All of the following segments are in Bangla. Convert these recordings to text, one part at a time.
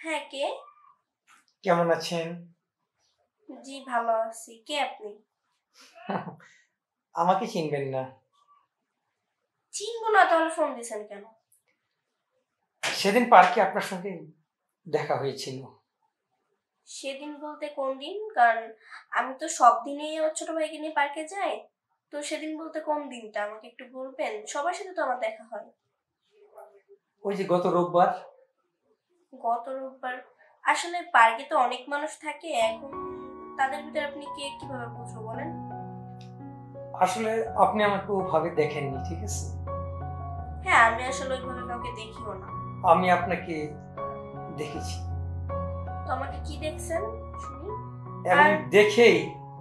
হ্যাঁ, কে? কেমন আছেন? জি, ভালো আছি। কে আপনি? আমাকে চিনবেন না। চিনবো না তাহলে ফোন দিয়েছেন কেন? সেদিন পার্কে আপনার সঙ্গে দেখা হয়েছিল। সেদিন বলতে কোন দিন? কারণ আমি তো সব দিনেই আমার ছোট ভাইকে নিয়ে পার্কে যাই। তো সেদিন বলতে কোন দিনটা আমাকে একটু বলবেন? সবার সাথে তো আমার দেখা হয়। ওই যে গত রোববার। গত রোববার। আসলে পার্কে তো অনেক মানুষ থাকে, এখন তাদের ভিতরে আপনি কে কিভাবে বুঝবো বলেন? আসলে আপনি আমাকে ওভাবে দেখেননি, ঠিক আছে? হ্যাঁ, আমি আসলে ওইভাবে কাউকে দেখিও না। আমি আপনাকে দেখেছি তো আমাকে কি দেখছেন শুনি? এবং আর দেখেই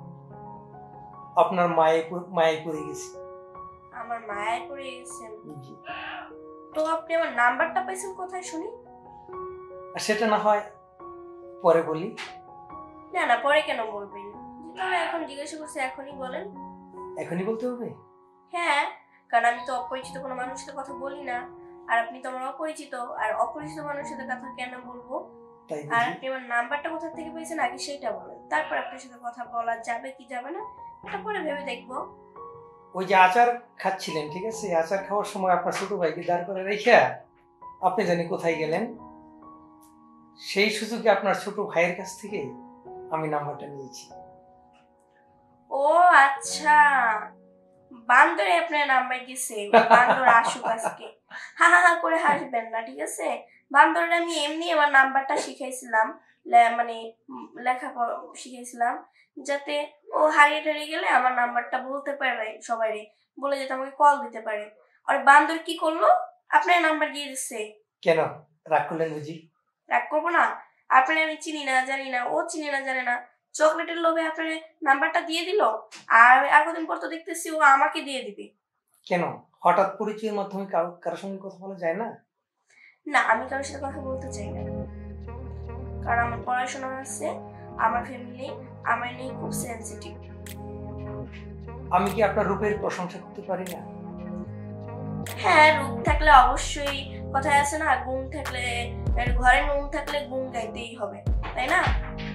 আপনার মায়ে পড়ে গেছি। আমার মায়ায় পড়ে গেছেন? জি। তো আপনি আমার নাম্বারটা পাইছেন কোথায় শুনি? আর সেটা না হয় পরে বলি। না না, পরে কেন বলবেন? তাহলে এখন জিজ্ঞাসা করছি, এখনই বলেন। এখনই বলতে হবে? হ্যাঁ, কারণ আমি তো অপরিচিত কোনো মানুষের সাথে কথা বলি না। আর আপনি তো আমার অপরিচিত, আর অপরিচিত মানুষের সাথে কথা কেন বলবো? তাই আর বুঝি? আপনি আমার নাম্বারটা কোথা থেকে পেয়েছেন আগে সেইটা বলেন, তারপর আপনার সাথে কথা বলা যাবে কি যাবে না এটা পরে ভেবে দেখবো। ওই যে আচার খাচ্ছিলেন, ঠিক আছে? আচার খাওয়ার সময় আপনার ছোট ভাইকে দাঁড় করে রেখে আপনি জানি কোথায় গেলেন। সেই সুযোগে আপনার ছোট ভাইয়ের কাছ থেকে আমি নাম্বারটা নিয়েছি। ও আচ্ছা, বান্দরে আপনার নাম্বার দিছে। বান্দর আসুক আজকে। হা হা হা করে হাসবেন না, ঠিক আছে? বান্দরের আমি এমনি আমার নাম্বারটা শিখাইছিলাম, মানে লেখাপড়া শিখাইছিলাম, যাতে ও হারিয়ে টারিয়ে গেলে আমার নাম্বারটা বলতে পারে সবাইরে, বলে যাতে আমাকে কল দিতে পারে। আর বান্দর কি করলো? আপনার নাম্বার দিয়ে দিচ্ছে। কেন রাগ করলেন বুঝি? রাগ করবো না? আপনার আমি চিনি না জানি না, ও চিনি না জানে না, চকলেটের লোভে আপনার নাম্বারটা দিয়ে দিল। আর কদিন পর তো দেখতেছি ও আমাকে দিয়ে দিবে। কেন হঠাৎ পরিচয়ের মাধ্যমে কারোর সঙ্গে কথা বলা যায় না? না, আমি কারোর সাথে কথা বলতে চাই না, কারণ আমার পড়াশোনা আছে, আমার ফ্যামিলি আমার নিয়ে খুব সেন্সিটিভ। আমি কি আপনার রূপের প্রশংসা করতে পারি না? হ্যাঁ, রূপ থাকলে অবশ্যই, কথায় আছে না, গুণ থাকলে, ঘরে নুন থাকলে গুণ গাইতেই হবে, তাই না?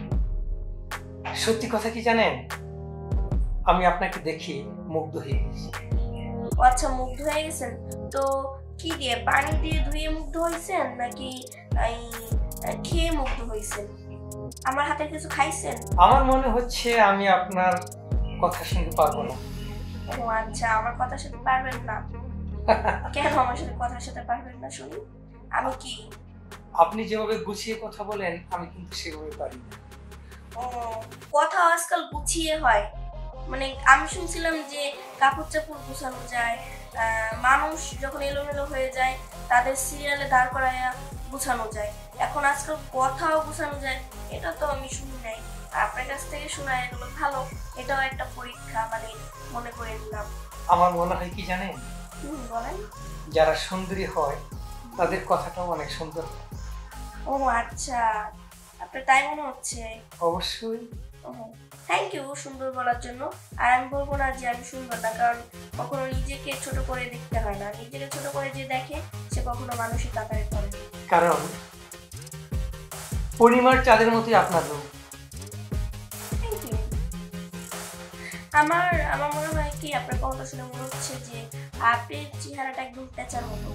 সত্যি কথা কি জানেন, আমি আপনাকে দেখি মুগ্ধ হয়ে গেছি। ও আচ্ছা, মুগ্ধ হয়ে গেছেন? তো কি দিয়ে, পানি দিয়ে ধুয়ে মুগ্ধ হয়েছেন নাকি এই খেয়ে মুগ্ধ হয়েছেন? আমার হাতের কিছু খাইছেন? আমার মনে হচ্ছে আমি আপনার কথা শুনতে পারবো না। ও আচ্ছা, আমার কথার সাথে পারবেন না? কেন আমার সাথে কথার সাথে পারবেন না শুনি? আমি কি? আপনি যেভাবে গুছিয়ে কথা বলেন আমি কিন্তু সেভাবে পারি না। ও, কথা আজকাল গুছিয়ে হয়? মানে আমি শুনছিলাম যে কাপড় চাপড় গুছানো যায়, মানুষ যখন এলোমেলো হয়ে যায় তাদের সিরিয়ালে দাঁড় করায়া গুছানো যায়। এখন আজকাল কথাও গুছানো যায়, এটা তো আমি শুনি নাই। আর আপনার কাছ থেকে শোনা এগুলো ভালো, এটাও একটা পরীক্ষা, মানে মনে করে নিলাম। আমার মনে হয় কি জানেন, বলেন। যারা সুন্দরী হয় তাদের কথাটাও অনেক সুন্দর। ও আচ্ছা, আপনার তাই মনে হচ্ছে? অবশ্যই। থ্যাংক ইউ সুন্দর বলার জন্য। আর আমি বলবো না যে আমি সুন্দর না, কারণ কখনো নিজেকে ছোট করে দেখতে হয় না, নিজেকে ছোট করে যে দেখে সে কখনো মানুষের কাতারে পড়ে। কারণ পূর্ণিমার চাঁদের মতোই আপনার রূপ। Thank you. আমার আমার মনে হয় কি, আপনার কথা শুনে মনে হচ্ছে যে আপনার চেহারাটা একদম পেঁচার মতো।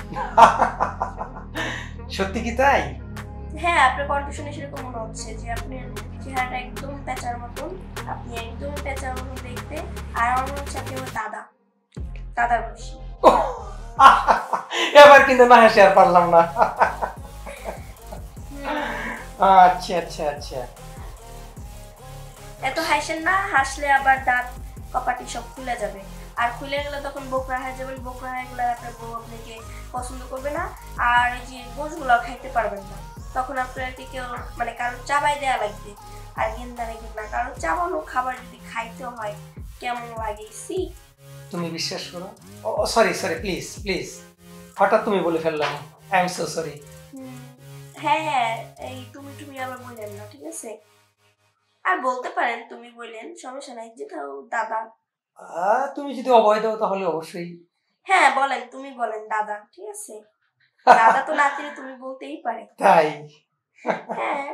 সত্যি কি তাই? হ্যাঁ, আপনার কণ্ঠ শুনে সেরকম মনে হচ্ছে যে আপনার চেহারাটা একদম পেঁচার মতন, আপনি একদম পেঁচার মতন দেখতে। আর আমার মনে হচ্ছে আপনি আমার দাদার বয়সী। এবার কিন্তু না হেসে আর পারলাম না। আচ্ছা আচ্ছা আচ্ছা। এত হাসেন না, হাসলে আবার দাঁত কপাটি সব খুলে যাবে। আর খুলে গেলে তখন বোকরা হয়ে যাবেন, বোকরা হয়ে গেলে আপনার বউ আপনাকে পছন্দ করবে না। আর এই যে গোছগুলো খাইতে পারবেন না, তখন আপনাকে কেউ, মানে কারো চাবাই দেওয়া লাগবে। আর গেন্দা রেখে না, কারো চাবানো খাবার যদি খাইতে হয় কেমন লাগে সি। তুমি বিশ্বাস করো, ও সরি সরি, প্লিজ প্লিজ, হঠাৎ তুমি বলে ফেললাম, আই এম সো সরি। হ্যাঁ হ্যাঁ, এই তুমি তুমি আবার বললেন না, ঠিক আছে? আর বলতে পারেন তুমি বললেন, সমস্যা নাই, যেটাও দাদা। তুমি যদি অভয় দাও তাহলে অবশ্যই। হ্যাঁ বলেন, তুমি বলেন দাদা, ঠিক আছে? দাদা তো নাতিরে তুমি বলতেই পারে। তাই? হ্যাঁ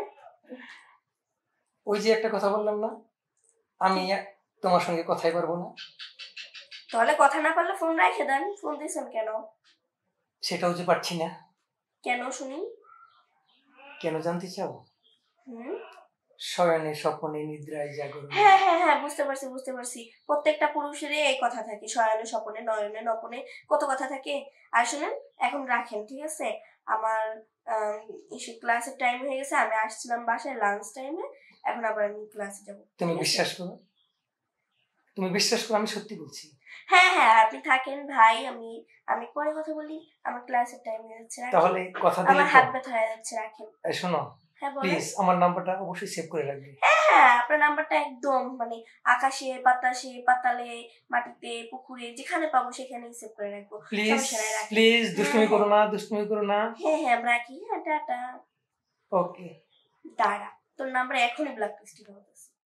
ওই যে একটা কথা বললাম না, আমি তোমার সঙ্গে কথাই পারবো না। তাহলে কথা না পারলে ফোন রেখে দেন, ফোন দিয়েছেন কেন? সেটাও যে পারছি না। কেন শুনি? কেন জানতে চাও? হুম, শয়নে স্বপনে নিদ্রায় জাগরণে। হ্যাঁ হ্যাঁ হ্যাঁ, বুঝতে পারছি বুঝতে পারছি। প্রত্যেকটা পুরুষেরই এই কথা থাকে, শয়নে স্বপনে নয়নে নপনে কত কথা থাকে। আর শুনেন, এখন রাখেন, ঠিক আছে? আমার ক্লাসের টাইম হয়ে গেছে, আমি আসছিলাম বাসায় লাঞ্চ টাইমে, এখন আবার আমি ক্লাসে যাবো। তুমি ঠিক আছে? বিশ্বাস করো, তুমি বিশ্বাস করো, আমি সত্যি বলছি। হ্যাঁ হ্যাঁ, আপনি থাকেন ভাই, আমি আমি পরে কথা বলি, আমার ক্লাসের টাইম হয়ে যাচ্ছে, রাখেন। তাহলে কথা দিলে আমার তো? হাত ব্যথা হয়ে যাচ্ছে, রাখেন। শোনো, হ্যাঁ বলেন। প্লিজ আমার নাম্বারটা অবশ্যই সেভ করে রাখবে। হ্যাঁ, আপনার নাম্বারটা একদম মানে আকাশে বাতাসে পাতালে মাটিতে পুকুরে যেখানে পাবো সেখানেই সেভ করে রাখবো। প্লিজ সমস্যা নাই, রাখি। প্লিজ, হ্যাঁ দুষ্টুমি করো হ্যাঁ না, দুষ্টুমি করো না। হ্যাঁ হ্যাঁ, আমরা রাখি। হ্যাঁ, টাটা। ওকে। দাঁড়া, তোর নাম্বার এখনই ব্লক লিস্টে ঢোকাতেছি।